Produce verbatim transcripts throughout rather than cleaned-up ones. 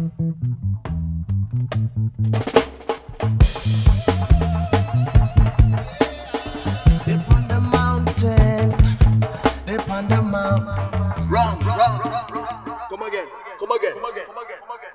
on the mountain, up on the mountain. Wrong, wrong, wrong. Come again, come again, come again, come again.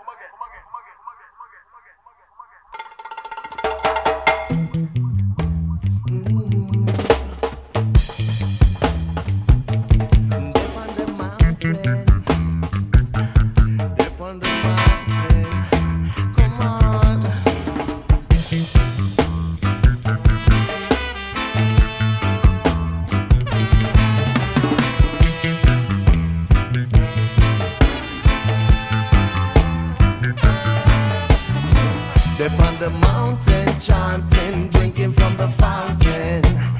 Up on the mountain, chanting, drinking from the fountain.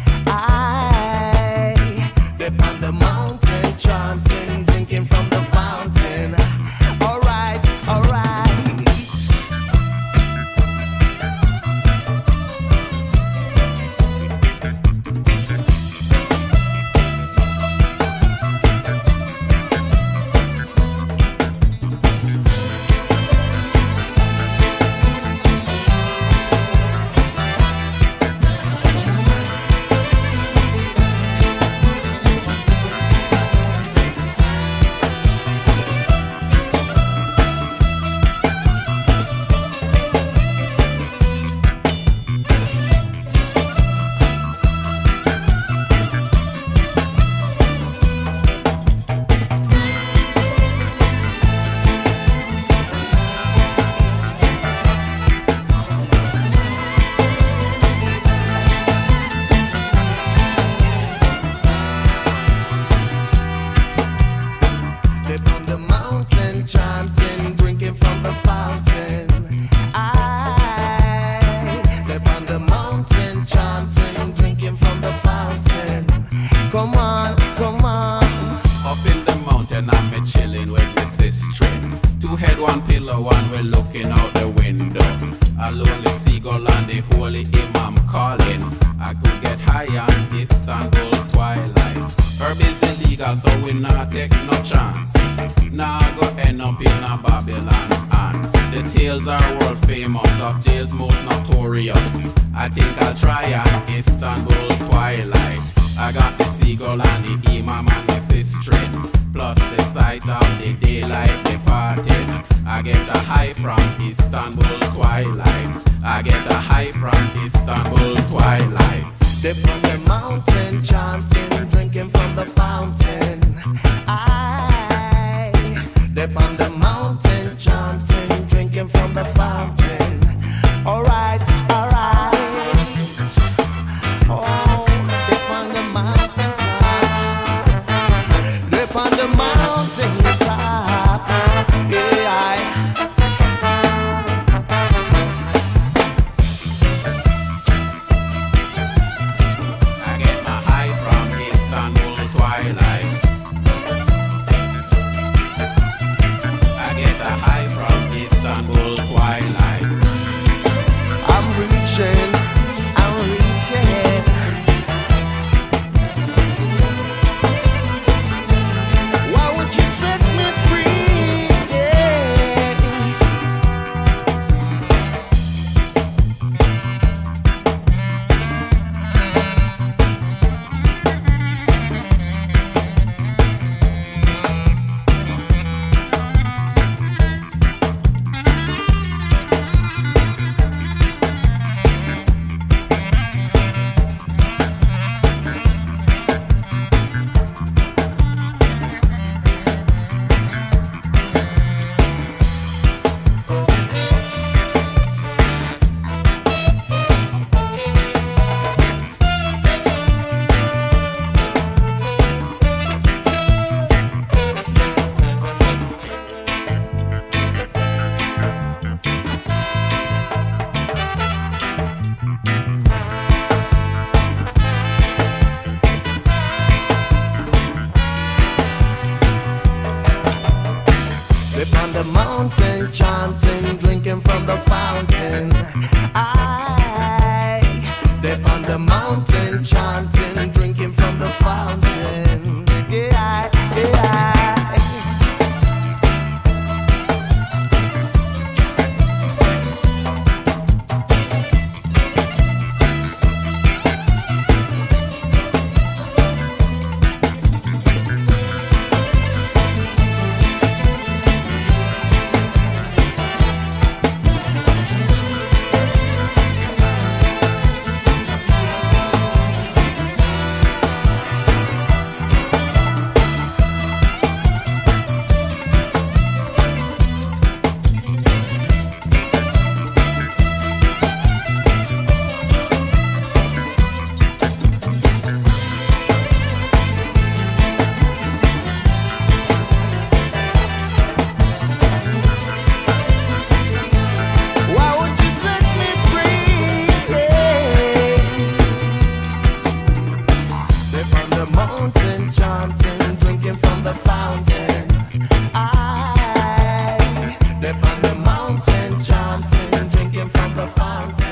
I, up on the mountain, chanting, drinking from the fountain. Alright, alright. Chanting, drinking from the fountain. I live on the mountain, chanting, drinking from the fountain. Come on, come on. Up in the mountain, I'm a chilling with my sister. Two head, one pillow, one we're looking out the window. A lonely seagull and the holy imam calling. I could get high on Istanbul twilight. Herb is illegal, so we not take no chance. Now I go end up in a Babylon hands. The tales are world famous of jails most notorious. I think I'll try on Istanbul twilight. I got the seagull and the imam and the sister, plus the sight of the daylight departing. I get a high from Istanbul twilight. I get a high from Istanbul twilight. Dip on the mountain, chanting, drinking from the fountain. I dip on the mountain, chanting, drinking from the fountain. Alright, alright. Oh, dip on the mountain top. Dip on the mountain top. Yeah. the mountain, chanting, drinking from the fountain. I live on the mountain, chanting, drinking from the fountain. Yeah, yeah. drinking from the fountain.